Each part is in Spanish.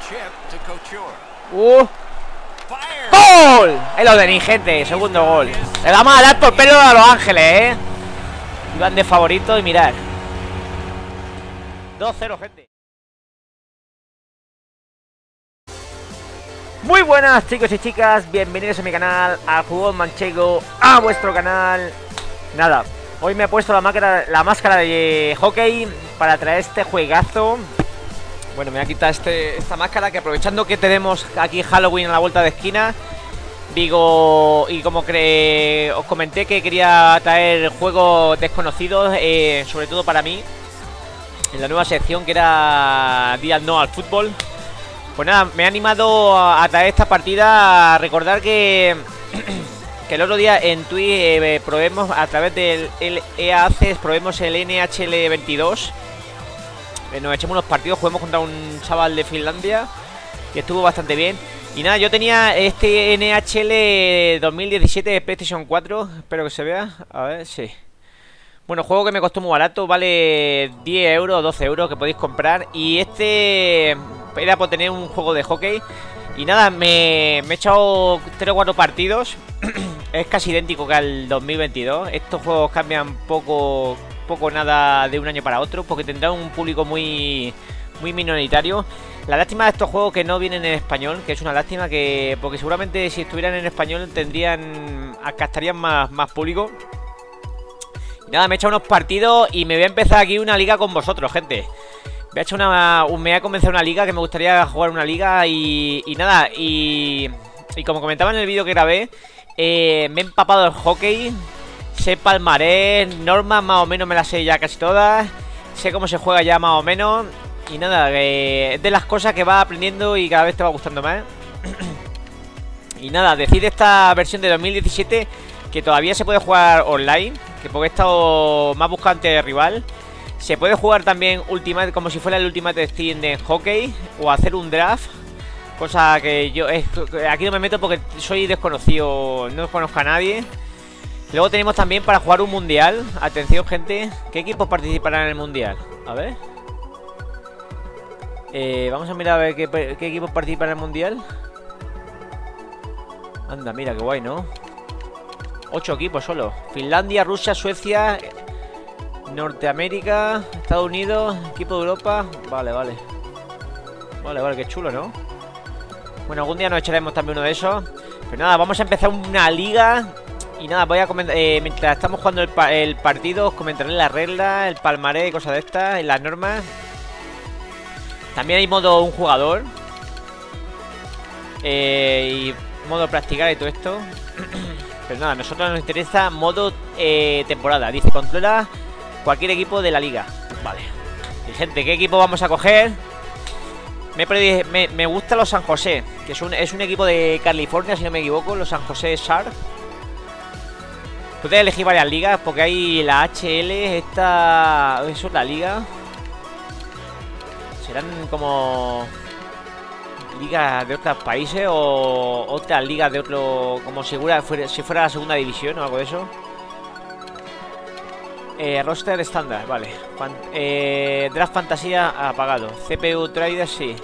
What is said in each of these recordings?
¡Gol! Es lo de mi gente, segundo gol. Le vamos a dar por pelo a Los Ángeles, Iban de favorito y mirad. 2-0, gente. Muy buenas, chicos y chicas. Bienvenidos a mi canal, a Jugón Manchego, a vuestro canal. Nada, hoy me he puesto la máscara de hockey para traer este juegazo. Bueno, me voy a quitar esta máscara, que aprovechando que tenemos aquí Halloween a la vuelta de esquina, digo, y como os comenté que quería traer juegos desconocidos, sobre todo para mí, en la nueva sección que era Día No al Fútbol. Pues nada, me he animado a traer esta partida. A recordar que el otro día en Twitch probemos a través del EA Access, probemos el NHL 22. Nos echamos unos partidos, jugamos contra un chaval de Finlandia que estuvo bastante bien. Y nada, yo tenía este NHL 2017 de PlayStation 4. Espero que se vea, a ver, sí. Bueno, juego que me costó muy barato, vale 10 euros, 12 euros que podéis comprar. Y este era por tener un juego de hockey. Y nada, me he echado 3 o 4 partidos. Es casi idéntico que al 2022. Estos juegos cambian poco nada de un año para otro, porque tendrán un público muy minoritario. La lástima de estos juegos que no vienen en español, que es una lástima, porque seguramente si estuvieran en español captarían más público. Y nada, me he echado unos partidos y me voy a empezar aquí una liga con vosotros, gente. Me voy a comenzar una liga, que me gustaría jugar una liga. Y nada, y como comentaba en el vídeo que grabé, me he empapado el hockey. Sé palmarés, normas más o menos me las sé ya casi todas. Sé cómo se juega ya más o menos. Y nada, es de las cosas que vas aprendiendo y cada vez te va gustando más. Y nada, decir de esta versión de 2017 que todavía se puede jugar online, que porque he estado más buscante de rival. Se puede jugar también Ultimate, como si fuera el Ultimate Team de hockey, o hacer un draft. Cosa que yo aquí no me meto porque soy desconocido, no conozco a nadie. Luego tenemos también para jugar un mundial. Atención, gente, ¿qué equipos participarán en el mundial? A ver, vamos a mirar a ver qué equipos participan en el mundial. Anda, mira, qué guay, ¿no? 8 equipos solo. Finlandia, Rusia, Suecia, Norteamérica, Estados Unidos, equipo de Europa. Vale, qué chulo, ¿no? Bueno, algún día nos echaremos también uno de esos. Pero nada, vamos a empezar una liga. Y nada, voy a comentar, mientras estamos jugando el partido, os comentaré las reglas, el palmarés y cosas de estas, y las normas. También hay modo un jugador, y modo practicar y todo esto. Pero nada, a nosotros nos interesa modo temporada. Dice, controla cualquier equipo de la liga. Vale. Y gente, ¿qué equipo vamos a coger? Me gusta los San José, que es un equipo de California, si no me equivoco. Los San José Sharks. Puedes elegir varias ligas, porque hay la HL, eso es la liga. Serán como ligas de otros países o otras ligas de otro, como si fuera la segunda división o algo de eso. Roster estándar, vale. Draft fantasía apagado. CPU trader, sí.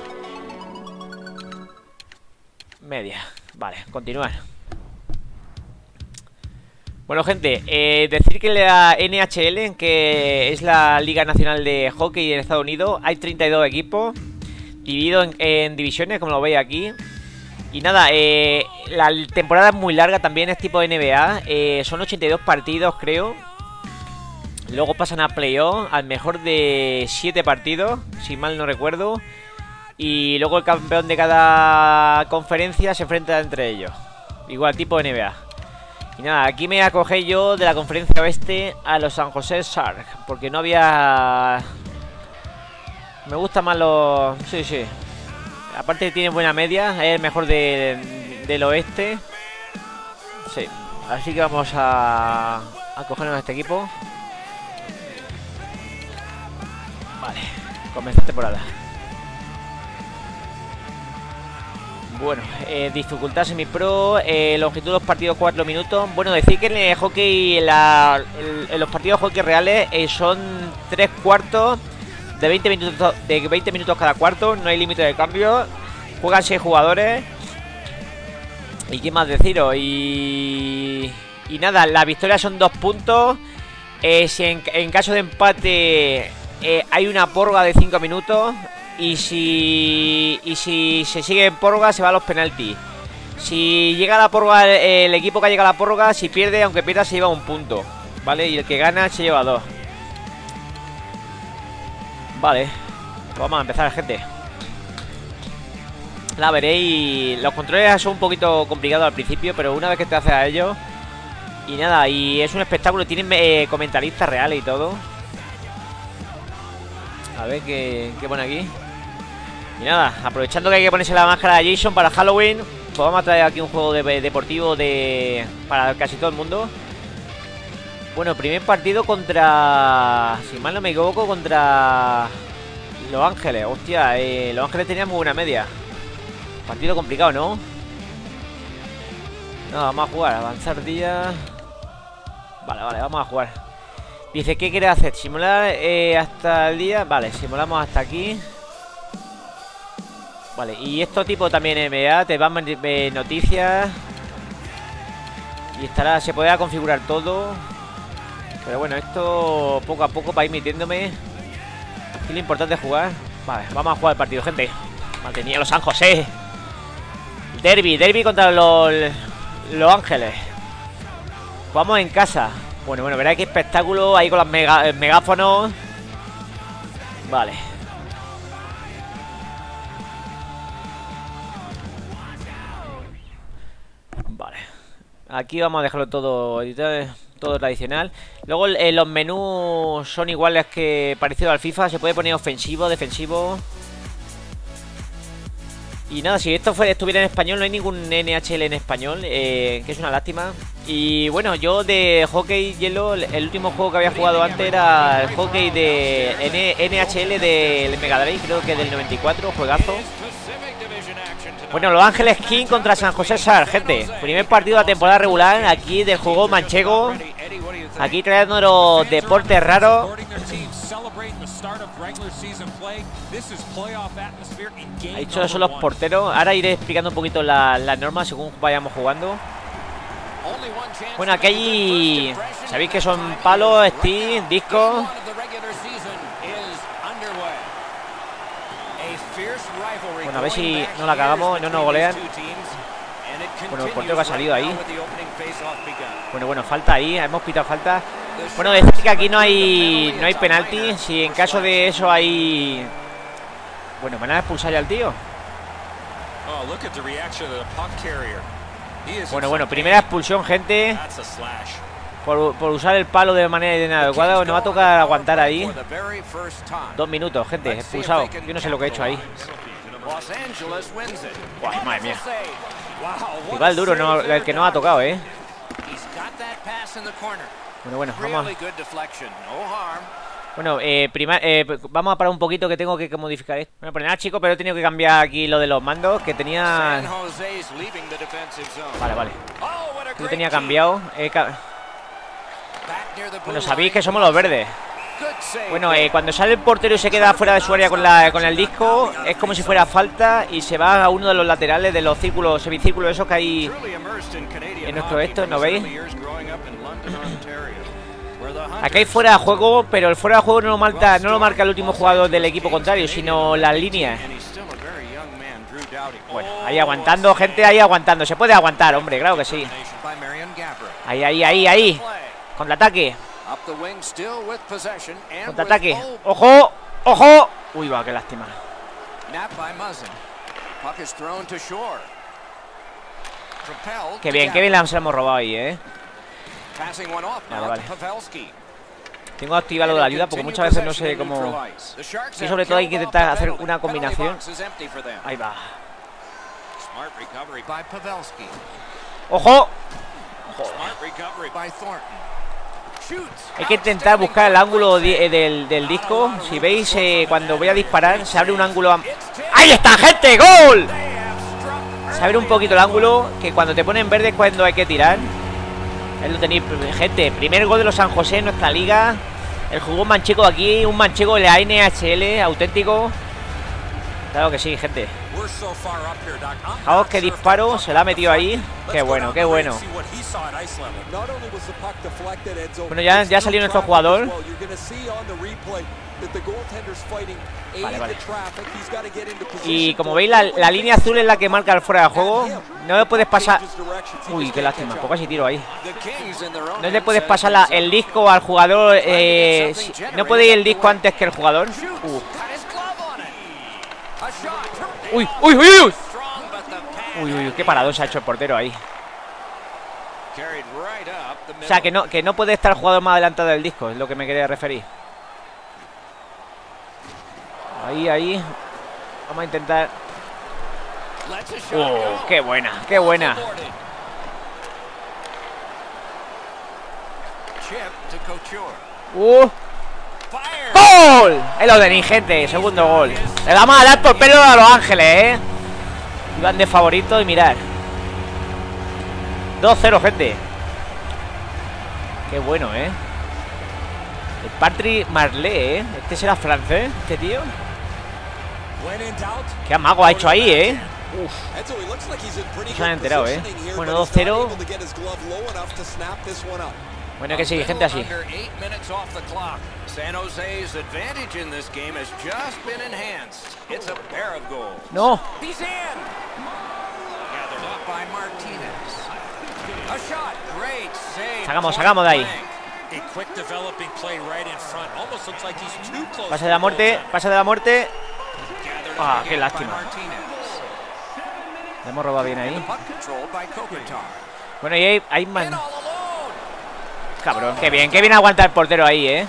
Media, vale, continuar. Bueno, gente, decir que la NHL, que es la Liga Nacional de Hockey en Estados Unidos, hay 32 equipos divididos en divisiones, como lo veis aquí. Y nada, la temporada es muy larga, también es tipo NBA, son 82 partidos, creo. Luego pasan a playoff, al mejor de 7 partidos, si mal no recuerdo. Y luego el campeón de cada conferencia se enfrenta entre ellos. Igual, tipo NBA. Y nada, aquí me acogé yo de la conferencia oeste a los San José Sharks, porque no había... Me gustan más los... Sí. Aparte tiene buena media, es el mejor del oeste. Sí, así que vamos a cogernos a este equipo. Vale, comenzar temporada. Bueno, dificultad semi-pro, longitud de los partidos 4 minutos. Bueno, decir que en el hockey, en los partidos de hockey reales son 3 cuartos de 20 minutos cada cuarto. No hay límite de cambio. Juegan 6 jugadores. ¿Y qué más deciros? Y nada, la victoria son 2 puntos. Si en caso de empate hay una prórroga de 5 minutos. Y si se sigue en prórroga se va a los penaltis. Si llega a la prórroga, el equipo que ha llegado a la prórroga, si pierde, aunque pierda, se lleva 1 punto, ¿vale? Y el que gana se lleva 2. Vale, pues vamos a empezar, gente. La veréis. Los controles son un poquito complicados al principio, pero una vez que te haces a ellos. Y nada, y es un espectáculo. Tienen comentaristas reales y todo. A ver qué pone aquí. Y nada, aprovechando que hay que ponerse la máscara de Jason para Halloween, pues vamos a traer aquí un juego deportivo para casi todo el mundo. Bueno, primer partido contra... Si mal no me equivoco, contra Los Ángeles. Hostia, Los Ángeles tenían muy buena media. Partido complicado, ¿no? No, vamos a jugar, avanzar día. Vale, vamos a jugar. Dice, ¿qué quiere hacer? Simular hasta el día. Vale, simulamos hasta aquí. Vale, y esto tipo también NBA. Te van noticias. Y se podrá configurar todo. Pero bueno, esto poco a poco para ir metiéndome. Aquí lo importante es jugar. Vale, vamos a jugar el partido, gente. Mantenía Los San José. Derby contra los Ángeles. Vamos en casa. Bueno, veréis qué espectáculo ahí con los megáfonos. Vale. Vale. Aquí vamos a dejarlo todo editado, todo tradicional. Luego los menús son iguales que parecido al FIFA. Se puede poner ofensivo, defensivo. Y nada, si esto estuviera en español, no hay ningún NHL en español, que es una lástima. Y bueno, yo de hockey hielo, el último juego que había jugado antes era el hockey de NHL del Mega Drive, creo que del 94, juegazo. Bueno, Los Ángeles King contra San José Sharks, gente. Primer partido de la temporada regular aquí del juego manchego. Aquí trayéndonos deportes raros. Estos son los porteros. Ahora iré explicando un poquito las normas según vayamos jugando. Bueno, aquí hay... Sabéis que son palos, Steam, discos. Bueno, a ver si no la cagamos y no nos golean. Bueno, el portero que ha salido ahí. Bueno, falta ahí. Hemos pitado falta. Bueno, decir que aquí no hay penalti. Si en caso de eso hay... Bueno, me van a expulsar ya al tío. Bueno, primera expulsión, gente. Por usar el palo de manera inadecuada. Nos va a tocar aguantar ahí 2 minutos, gente, expulsado. Yo no sé lo que he hecho ahí. Buah, madre mía. Igual duro, no, el que no ha tocado, Bueno, vamos. Bueno, vamos a parar un poquito que tengo que modificar esto. Bueno, pues nada, chicos, pero he tenido que cambiar aquí lo de los mandos, que tenía... Vale. Lo tenía cambiado. Bueno, sabéis que somos los verdes. Bueno, cuando sale el portero y se queda fuera de su área con el disco, es como si fuera falta y se va a uno de los laterales de los círculos, semicírculos esos que hay en nuestro esto, ¿no veis? Aquí hay fuera de juego, pero el fuera de juego no lo marca el último jugador del equipo contrario, sino las líneas. Bueno, ahí aguantando, gente, ahí aguantando. Se puede aguantar, hombre, claro que sí. Ahí. Contraataque. Contraataque. ¡Ojo! Uy, va, qué lástima. Qué bien la hemos robado ahí, Vale. Tengo activado lo de la ayuda porque muchas veces no sé cómo... Sí, sobre todo hay que intentar hacer una combinación. Ahí va. ¡Ojo! Hay que intentar buscar el ángulo del disco. Si veis, cuando voy a disparar se abre un ángulo... ¡Ahí está, gente! ¡Gol! Se abre un poquito el ángulo, que cuando te ponen verde es cuando hay que tirar. Lo tenéis, gente. Primer gol de los San José en nuestra liga. El jugó un manchego aquí, un manchego de la NHL, auténtico. Claro que sí, gente. Fijaos que disparo, se la ha metido ahí. Qué bueno, qué bueno. Bueno, ya salió nuestro jugador. Vale, vale. Y como veis, la línea azul es la que marca el fuera de juego. No le puedes pasar... Uy, qué lástima, pues casi tiro ahí. No le puedes pasar el disco al jugador. No puede ir el disco antes que el jugador. Uy, uy, uy, uy. Uy, uy, qué parado se ha hecho el portero ahí. O sea, que no puede estar el jugador más adelantado del disco, es lo que me quería referir. Ahí, ahí. Vamos a intentar. Qué buena, qué buena. ¡Gol! Es lo de ni, gente, segundo gol. Le vamos a dar por pelo a Los Ángeles, Iban de favorito y mirad. 2-0, gente. Qué bueno, El Patrick Marley, Este será francés, este tío. Qué amago ha hecho ahí, Uf. No se han enterado, Bueno, 2-0. Bueno, que sigue, gente, así. No. Sacamos de ahí. Pase de la muerte, pase de la muerte. Ah, qué lástima. Le hemos robado bien ahí. Bueno, y hay man. Cabrón, qué bien aguanta el portero ahí,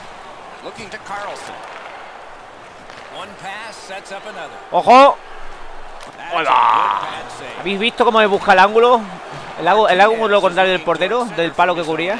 ¡Ojo! ¡Hola! ¿Habéis visto cómo me busca el ángulo? El ángulo contrario del portero, del palo que cubría.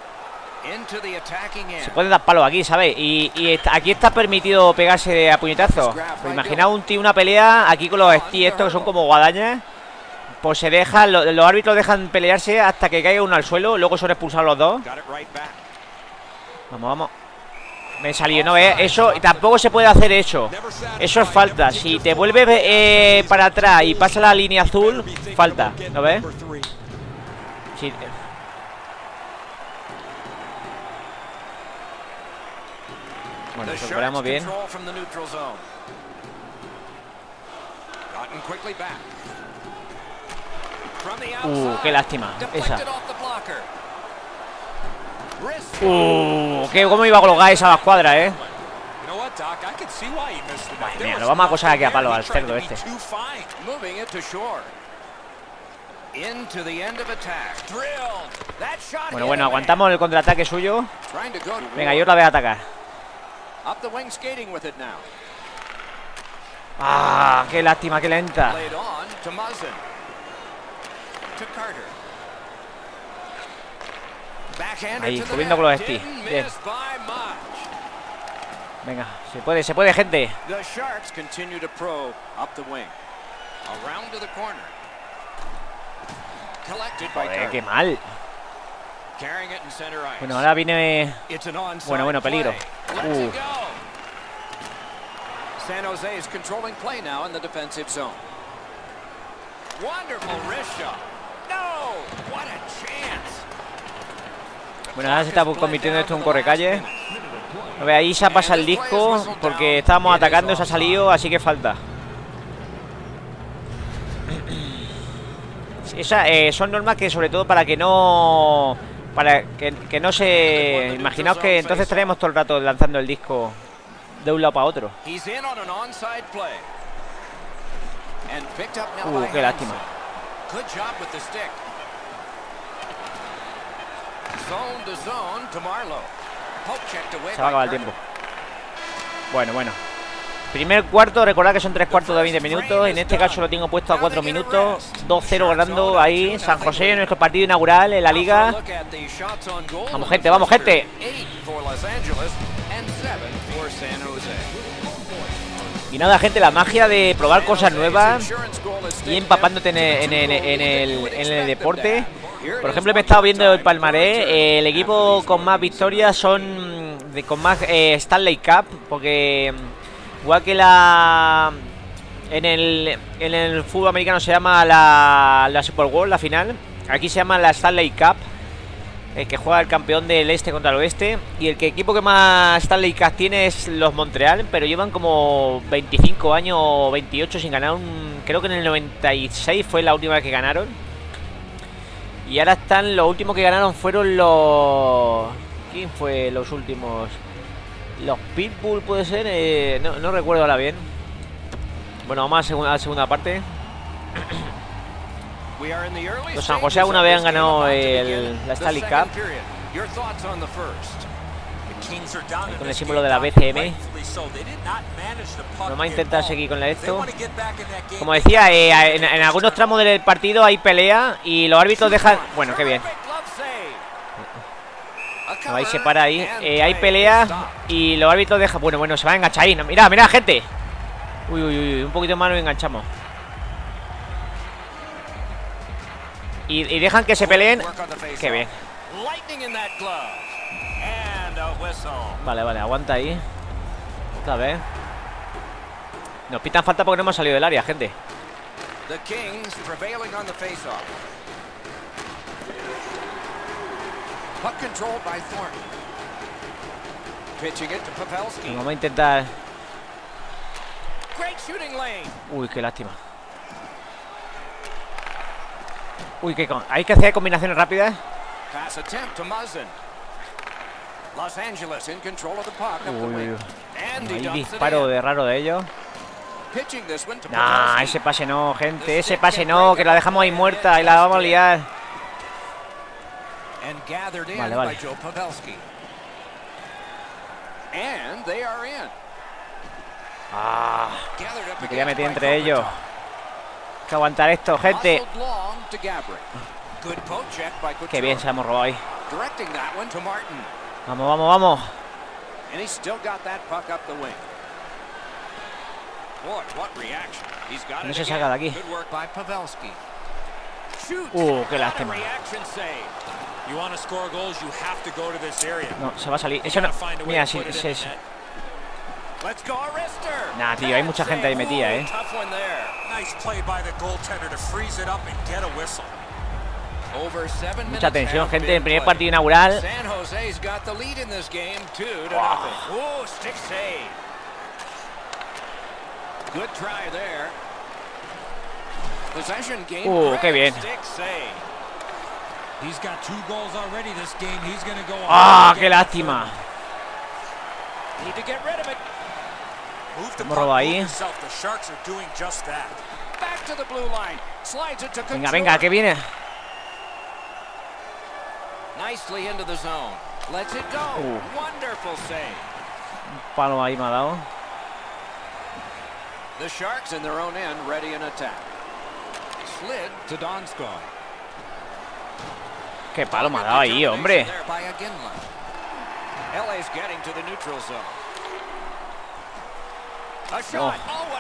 Se puede dar palos aquí, ¿sabes? Y aquí está permitido pegarse a puñetazos. Pues imaginaos una pelea aquí con los estis estos que son como guadañas. Pues se deja, los árbitros dejan pelearse hasta que caiga uno al suelo. Luego son expulsados los dos. Vamos, vamos. Me salió, ¿no? Eso, y tampoco se puede hacer eso. Eso es falta. Si te vuelves para atrás y pasa la línea azul, falta, ¿no ves? Sí. Bueno, recuperamos bien. Qué lástima. Esa. ¿Cómo iba a colocar esa a la escuadra, Madre mía, lo vamos a acosar aquí a palo al cerdo este. Bueno, aguantamos el contraataque suyo. Venga, yo la voy a atacar. Ah, qué lástima, qué lenta. Ahí, subiendo con los estis. Bien. Venga, se puede, gente. Joder, qué mal. Bueno, ahora viene. Bueno, peligro. San Jose is controlling play now in the defensive zone. Wonderful wrist shot. No, what a chance. Bueno, ahora se está convirtiendo esto en un correcalle. A ver, ahí se pasa el disco porque estábamos atacando, se ha salido, así que falta. Son normas que sobre todo para que no... Para que no se... Imaginaos que entonces estaríamos todo el rato lanzando el disco de un lado para otro. Qué lástima. Se va a acabar el tiempo. Bueno. Primer cuarto, recordad que son 3 cuartos de 20 minutos. En este caso lo tengo puesto a 4 minutos. 2-0 ganando ahí San José en nuestro partido inaugural en la liga. Vamos, gente, vamos, gente. Y nada, gente, la magia de probar cosas nuevas y empapándote en el deporte. Por ejemplo, me he estado viendo el palmarés. El equipo con más victorias son con más Stanley Cup, porque igual que la En el fútbol americano se llama la Super Bowl, la final. Aquí se llama la Stanley Cup. El que juega el campeón del este contra el oeste. Y el equipo que más Stanley Cup tiene es los Montreal. Pero llevan como 25 años o 28 sin ganar un... Creo que en el 96 fue la última vez que ganaron. Y ahora están... Los últimos que ganaron fueron los... ¿Quién fue los últimos? Los Pitbull, puede ser. No recuerdo ahora bien. Bueno, vamos a la segunda parte. Los San José alguna vez han ganado la Stanley Cup. Con el símbolo de la BCM. Vamos a intentar seguir con esto. Como decía, en algunos tramos del partido hay pelea y los árbitros dejan... Bueno, qué bien. Ahí se para ahí. Hay pelea y los árbitros dejan... Bueno, se va a enganchar ahí. Mira, gente. Uy, un poquito más nos enganchamos. Y dejan que se peleen. Qué bien. Vale, aguanta ahí. Otra vez. Nos pitan falta porque no hemos salido del área, gente. Vamos a intentar. Uy, qué lástima. Uy, hay que hacer combinaciones rápidas. Uy. Hay disparo de raro de ellos. Nah, ese pase no, gente. Ese pase no, que la dejamos ahí muerta y la vamos a liar. Vale. Me quería meter entre ellos. Hay que aguantar esto, gente. Qué bien se la hemos robado ahí. Vamos. No se salga de aquí. Qué lástima. No, se va a salir. Eso no. Mira, si es. Nah, tío, hay mucha gente ahí metida, Mucha tensión, gente, en el primer partido inaugural. Qué bien. Qué lástima. Hemos robado ahí. Venga, que viene. Un palo ahí me ha dado. Qué palo me ha dado ahí, hombre. Oh.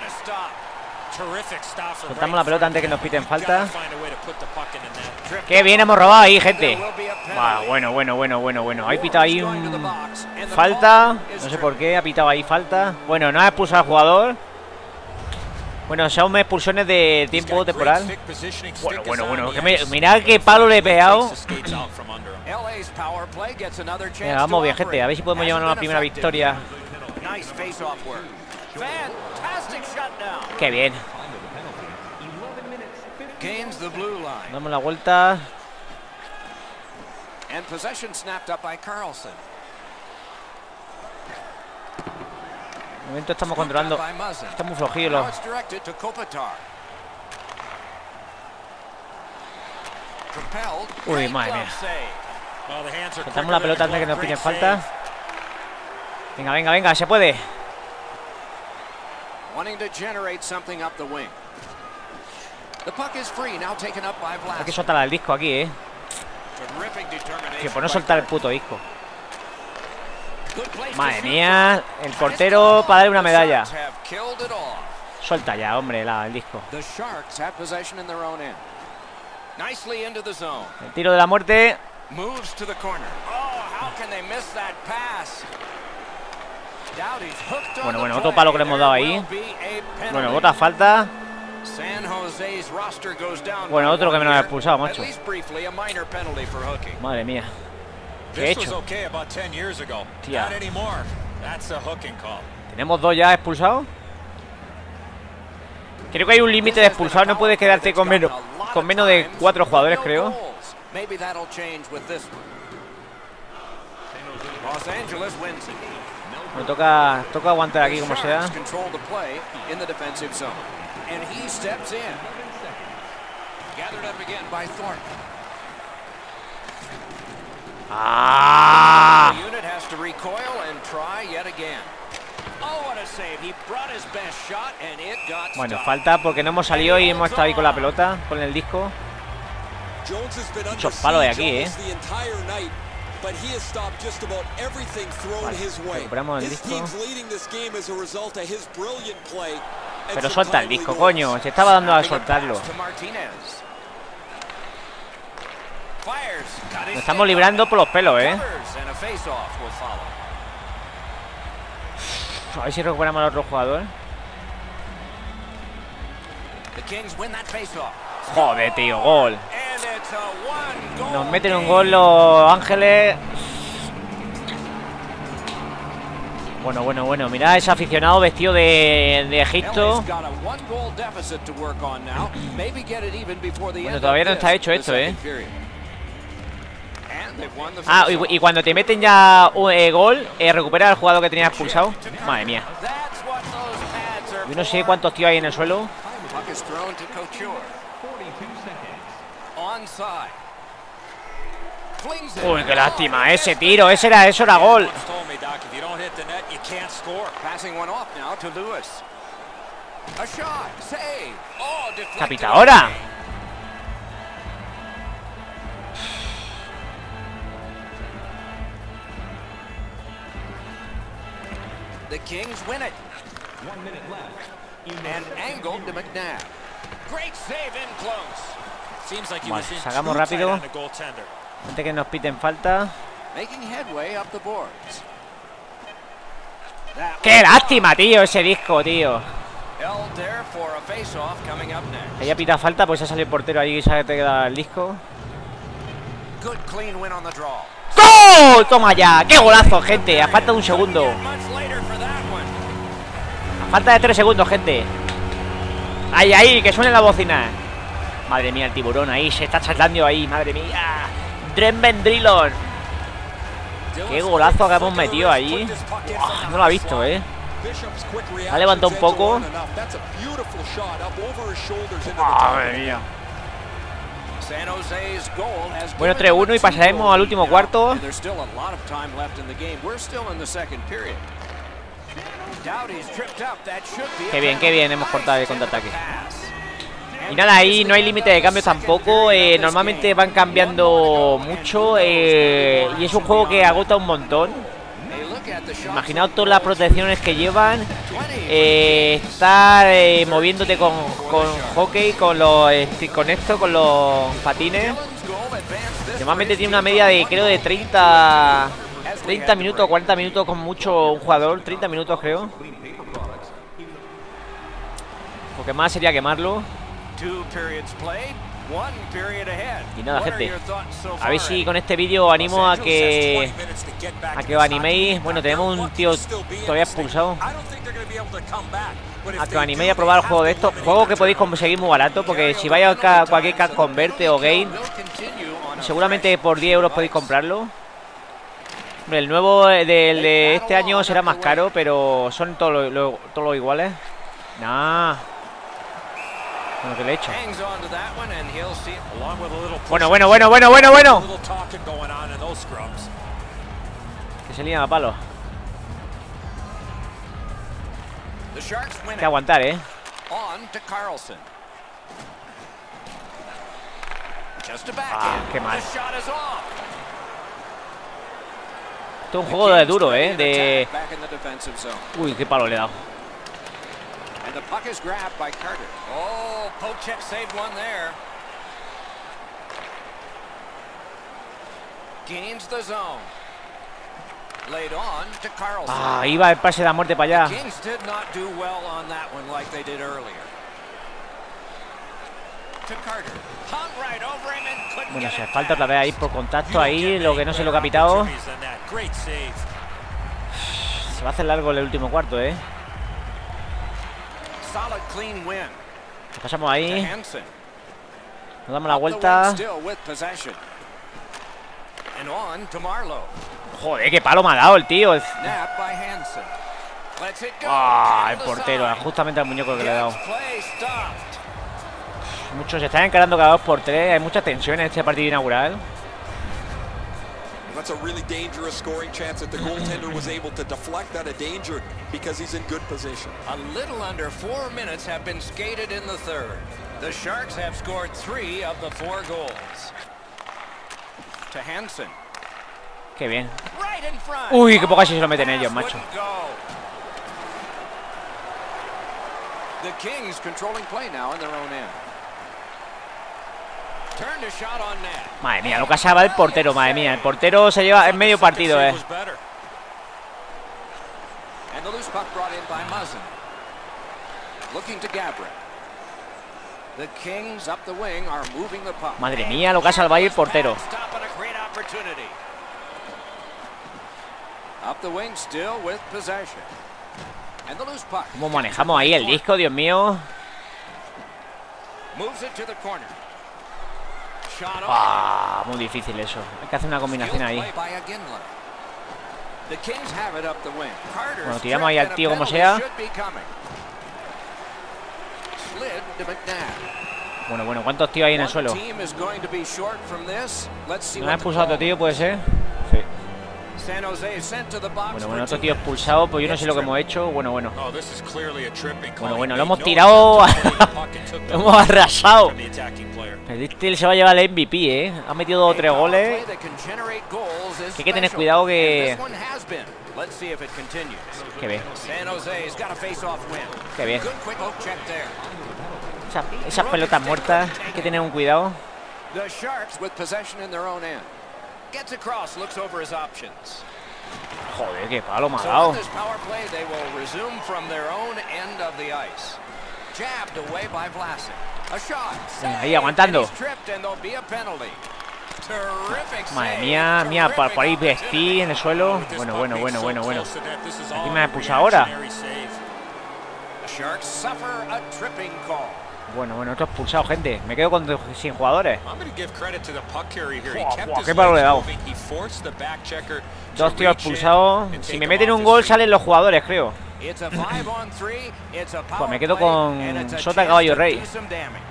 Soltamos la pelota antes que nos piten falta. Qué bien hemos robado ahí, gente. Bueno. Ha pitado ahí falta. No sé por qué ha pitado ahí falta. Bueno, no ha expulsado al jugador. Bueno, son expulsiones de tiempo temporal. Bueno. Mirad qué palo le he pegado. Venga, vamos bien, gente. A ver si podemos llevarnos la primera victoria. Qué bien. Damos la vuelta. De momento estamos controlando. Está muy flojillo. Uy, madre mía. Soltamos la pelota antes de que nos pillen falta. Venga, se puede. Hay que soltar el disco aquí, Que por no soltar el puto disco. Madre mía, el portero para darle una medalla. Suelta ya, hombre, el disco. El tiro de la muerte. Bueno, otro palo que le hemos dado ahí. Bueno, bota falta. Bueno, otro que me lo ha expulsado, macho. Madre mía. ¿Qué he hecho? Tía. ¿Tenemos dos ya expulsados? Creo que hay un límite de expulsados. No puedes quedarte con menos de 4 jugadores, creo. Me toca aguantar aquí como sea. ¡Ah! Bueno, falta porque no hemos salido y hemos estado ahí con la pelota, con el disco. Muchos palos de aquí, Vale, recuperamos el disco. Pero suelta el disco, coño. Se estaba dando a soltarlo. Nos estamos librando por los pelos, A ver si recuperamos al otro jugador. Joder, tío, gol. Nos meten un gol los Ángeles. Bueno. Mirad ese aficionado vestido de Egipto. Bueno, todavía no está hecho esto, Ah, y cuando te meten ya gol, recupera al jugador que tenía expulsado. Madre mía. Yo no sé cuántos tíos hay en el suelo. Uy, qué lástima. Ese tiro, eso era gol. Capita ahora. The Kings win it. 1 minute left. And angled to McNabb. Great save in close. Seems like he was in sacamos rápido. Antes que nos piten falta. Making headway up the boards. ¡Qué lástima, tío! Ese disco, tío. Ella pita falta, pues ha salido el portero ahí y se ha quedado el disco. ¡Gol! ¡Toma ya! ¡Qué golazo, gente! A falta de un segundo. A falta de 3 segundos, gente. ¡Ahí! ¡Que suene la bocina! Madre mía, el tiburón ahí. Se está charlando ahí, madre mía. Drenben Drillon. ¡Qué golazo que hemos metido ahí! ¡Wow! No lo ha visto, Ha levantado un poco. ¡Madre mía! Bueno, 3-1 y pasaremos al último cuarto. Qué bien, hemos cortado el contraataque. Y nada, ahí no hay límite de cambios tampoco. Normalmente van cambiando mucho. Y es un juego que agota un montón. Imaginaos todas las protecciones que llevan. Estar moviéndote con hockey, con los patines. Normalmente tiene una media de, creo, de 30 minutos, 40 minutos con mucho un jugador. 30 minutos, creo. Porque más sería quemarlo. Y nada, gente, a ver si con este vídeo animo a que os animéis. Bueno, tenemos un tío todavía expulsado. A que os animéis a probar el juego de estos. Juego que podéis conseguir muy barato, porque si vais a cualquier Cash Converte o Game, seguramente por 10 euros podéis comprarlo. Hombre, el nuevo de este año será más caro, pero son todos los iguales. Nah. Bueno, que le he hecho. Bueno. Que se lían a palos. Hay que aguantar, Ah, qué mal. Esto es un juego de duro, Uy, qué palo le he dado. And the puck is grabbed by Carter. Oh, Pochek saved one there. Gains the zone. Laid on to Carlson. Ah, iba el pase de la muerte para The allá. Kings did not do well on that one like they did earlier. To Carter. Hung right over him and couldn't Bueno, get se it falta otra back. vez ahí por contacto ahí, lo que no sé lo que ha pitado. Great save. Se va a hacer largo el último cuarto, Solid clean win. Nos pasamos To ahí, Hansen. nos damos la Up the wing vuelta. still with possession. And on to Marlowe. Joder, qué palo me ha dado el tío. Snap by Hansen. Lets it go. Ah, el Down the portero, side. justamente al muñeco que le he dado. Gets play stopped. Muchos se están encarando cada 2x3. Hay mucha tensión en este partido inaugural. That's a really dangerous scoring chance that the goaltender was able to deflect out of danger because he's in good position. A little under 4 minutes have been skated in the third. The Sharks have scored 3 of the 4 goals. To Hansen. Qué bien. Right in front. Uy, qué poca si se lo meten ellos, macho. Wouldn't go. The Kings controlling play now in their own end. Turned a shot on net. Madre mía, lo que salva el portero, madre mía. El portero se lleva en medio partido, And the loose puck brought in by Muzzin. Looking to Gabriel. The Kings up the wing are moving the puck. Madre mía, lo que ha salvado ahí el portero. Stopping a great opportunity. Up the wing still with possession. And the loose puck. ¿Cómo manejamos ahí el disco, Dios mío? Moves it to the corner. Shot on. Ah, muy difícil eso. Hay que hacer una combinación ahí. Play by Iginla. The Kings have it up the wing. Carter's Bueno, tiramos ahí al trip tío and a como penalty sea. should be coming. Slid to McNabb. Bueno, ¿cuántos tíos hay en el One suelo? team is going to be short from this. Let's see ¿No what ha the expulsado a otro call tío, puede is. ser? Sí. San Jose is sent to the box Bueno, for otro 2 tío minutes. expulsado, pues yo no sé lo que hemos hecho. Bueno. Oh, Bueno, lo hemos tirado. Lo hemos arrasado. El Distel se va a llevar el MVP, Ha metido 2 o 3 goles. Que hay que tener cuidado que... Qué bien. Qué bien. Esas pelotas muertas, hay que tener un cuidado. The Sharks with possession in their own end. Gets across, looks over his options. Joder, qué palo me ha So dado. on this power play, they will resume from their own end of the ice. Jabbed away by Vlasic. A shot. Venga, ahí aguantando. And he's tripped and there'll be a penalty. Terrific Madre save. mía, mía, Terrific por ahí opportunity. vestí en el suelo. Bueno. Aquí me ha expulsado ahora. The Sharks suffer a tripping call. Bueno, otro expulsado, gente. Me quedo sin jugadores. Joder, qué palo le he dado. 2 tíos expulsados. Si me meten un gol, salen los jugadores, creo. It's a 5-on-3. It's a Pues me power quedo play, con and it's a Sota chance Caballo to Rey. do some damage.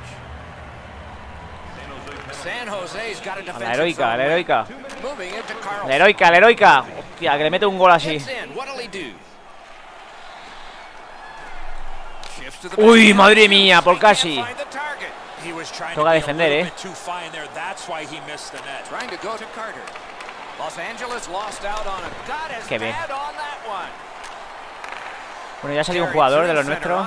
San Jose's got a A la defensive heroica, a la zone. heroica. Moving it to Carlson. La heroica. Hostia, que le mete un gol así. Gets in. What'll he do? Shifts to the Uy, back. madre mía, por Can't casi. find the target. Toca defender, Trying to go to Carter. Los Angeles lost out on it. Got his Qué bien. bad on that one. Bueno, ya ha salido un jugador de los nuestros.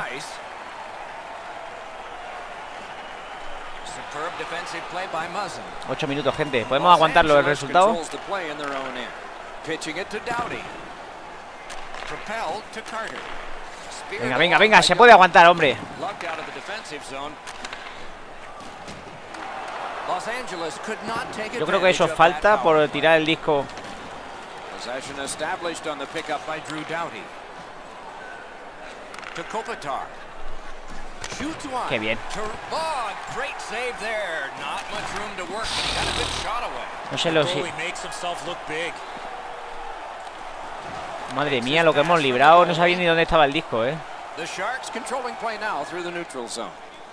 Superb defensive play by Muzzin. 8 minutos, gente. ¿Podemos aguantarlo el resultado? Controls the play in their own end. Pitching it to Doughty. Propelled to Carter. Speared Venga, se puede aguantar, hombre. Lugged out of the defensive zone. Los Angeles could not take Yo creo que eso advantage of falta that power por tirar el disco. Possession established on the pickup by Drew Doughty. To Kopitar. Shoots one. Qué bien. Oh, great save there. Not much room to work, but he got a good shot away. No sé lo si... Madre mía, lo que hemos librado. No sabía ni dónde estaba el disco, The Sharks controlling play now through the neutral zone.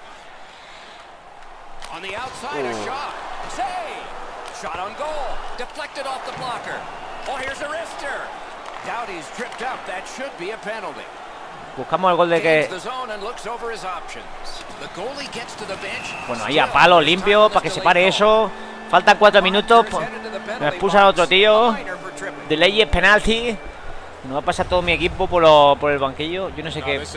On the outside, a shot. Save. Shot on goal. Deflected off the blocker. Oh, here's a wrister. Doughty's tripped up. That should be a penalty. Buscamos el gol de Gains que... the zone and looks over his options. The goalie gets to the bench. Bueno, ahí a palo limpio para que se pare eso. Faltan 4 minutos. Me expulsan a otro tío. De ley es penalti. No va a pasar todo mi equipo por el banquillo. Yo no sé qué.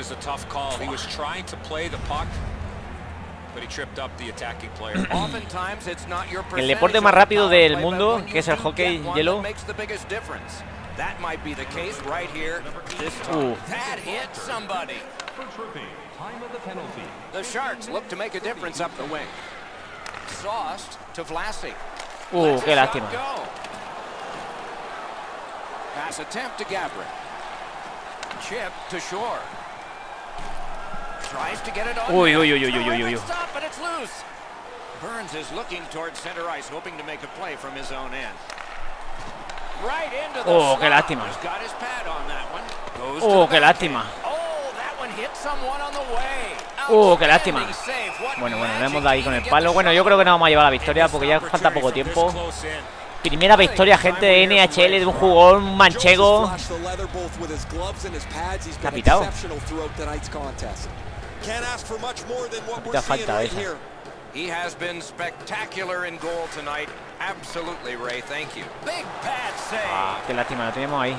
El deporte más rápido del mundo, que es el hockey hielo, That might be the case right here this time. That hit somebody. The Sharks look to make a difference up the wing. Sauced to Vlasic. Qué lástima. Pass attempt to Gabriel. Chip to Shore. Tries to get it on. Stop, but it's loose. Burns is looking towards center ice, hoping to make a play from his own end. Right into the qué lástima. He's got his pad on that one. Goes Qué lástima. That one hit someone on the way. Qué lástima. Bueno, le hemos dado ahí con el palo. Bueno, yo creo que no vamos a llevar la victoria porque ya falta poco tiempo. Primera victoria, gente, de NHL de un jugón manchego. ¿Qué ha pitado? Qué falta esa. He has been spectacular in goal tonight. Absolutely, Ray. Thank you. Big pad save. Qué lástima, lo teníamos ahí.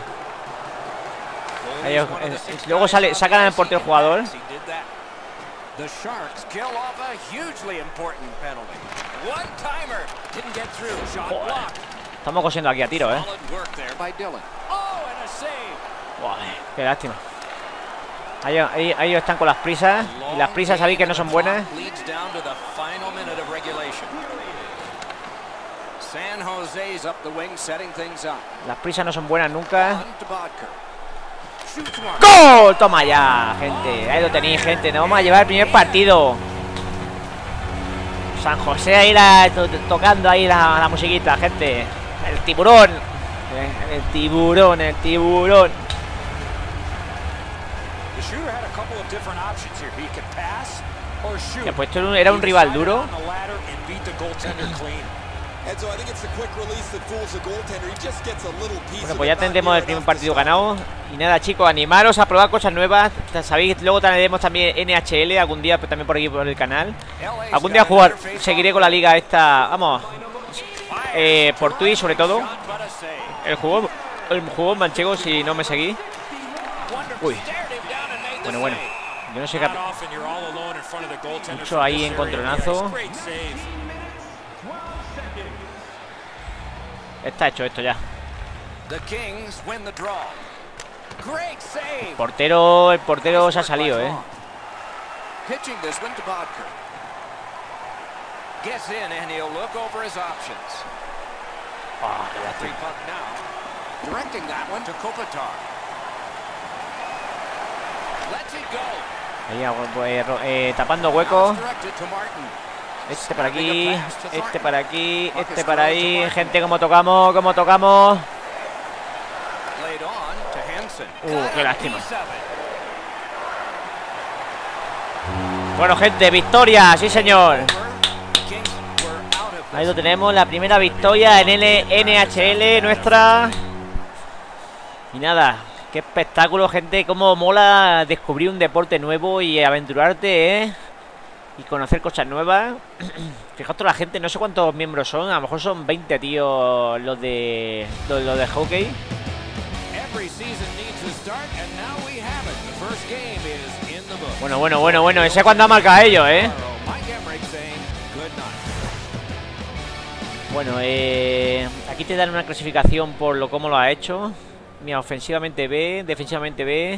Luego sacan al portero jugador. The Sharks kill off a hugely important penalty. One timer didn't get through. Shot blocked. Estamos cosiendo aquí a tiro, Solid work there by Dylan. Oh, and a save. Qué lástima. Ellos están con las prisas. Y las prisas sabéis que no son buenas. Las prisas no son buenas nunca. ¡Gol! Toma ya, gente. Ahí lo tenéis, gente. Nos vamos a llevar el primer partido. San José ahí tocando ahí la musiquita, gente. El tiburón. El tiburón, el tiburón. Pues esto era un rival duro. Bueno, pues ya tendremos el primer partido ganado. Y nada, chicos, animaros a probar cosas nuevas. Sabéis, luego tendremos también NHL algún día, pero también por aquí por el canal. Algún día jugar, seguiré con la liga esta. Vamos, por Twitch sobre todo. El juego manchego, si no me seguís. Uy. Bueno. Yo no sé qué. Mucho ahí encontronazo. Está hecho esto ya. El portero se ha salido, Ahí, tapando huecos. Este para aquí, este para aquí, este para ahí. Gente, como tocamos, qué lástima. Bueno, gente, victoria, sí señor. Ahí lo tenemos, la primera victoria en NHL nuestra. Y nada, qué espectáculo, gente. Cómo mola descubrir un deporte nuevo y aventurarte, y conocer cosas nuevas. Fijaos, la gente, no sé cuántos miembros son. A lo mejor son 20, tío, los de hockey. Bueno, ese cuando ha marcado ellos, Bueno, aquí te dan una clasificación por cómo lo ha hecho. Mira, ofensivamente B, defensivamente B,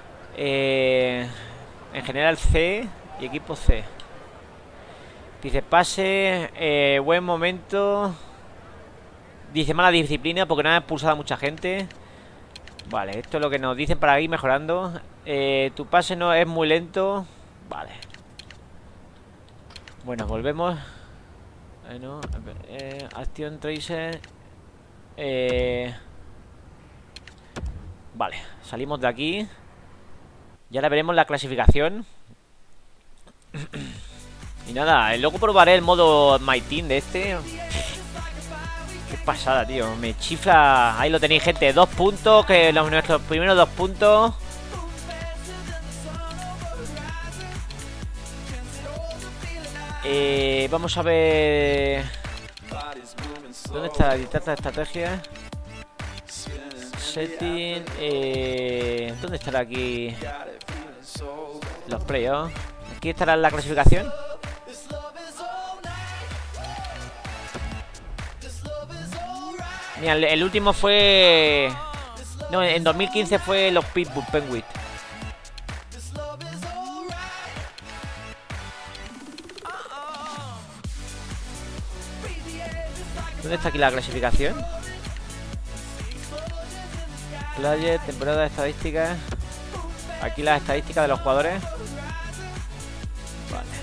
en general C y equipo C. Dice pase, buen momento. Dice mala disciplina porque no ha expulsado a mucha gente. Vale, esto es lo que nos dicen para ir mejorando. Tu pase no es muy lento. Vale. Bueno, volvemos. Bueno, acción tracer. Vale, salimos de aquí. Y ahora veremos la clasificación. Y nada, luego probaré el modo My Team de este. Qué pasada, tío. Me chifla. Ahí lo tenéis, gente. 2 puntos. Que nuestros primeros 2 puntos. Vamos a ver. ¿Dónde está la estrategia? Setting. ¿Dónde estará aquí? Los playoffs. Aquí estará la clasificación. Mira, el último fue No, en 2015 fue los Pittsburgh Penguins. ¿Dónde está aquí la clasificación? Player, temporada, estadísticas. Aquí las estadísticas de los jugadores. Vale.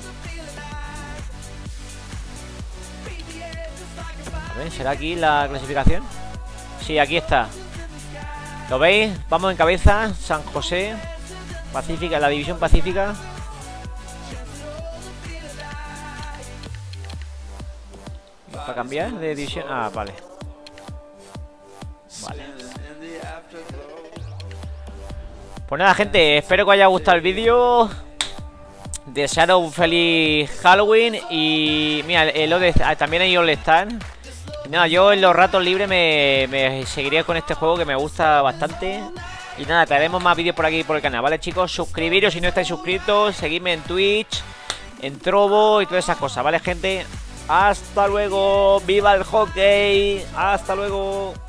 A ver, ¿será aquí la clasificación? Sí, aquí está. ¿Lo veis? Vamos en cabeza. San José, Pacífica, la división Pacífica. ¿Para cambiar de división? Ah, vale. Vale. Pues nada, gente, espero que os haya gustado el vídeo. Desearos un feliz Halloween. Y mira, también hay All Star. Nada, yo en los ratos libres me seguiría con este juego que me gusta bastante. Y nada, traeremos más vídeos por aquí por el canal, ¿vale, chicos? Suscribiros si no estáis suscritos. Seguidme en Twitch, en Trovo y todas esas cosas, ¿vale, gente? Hasta luego. ¡Viva el hockey! Hasta luego.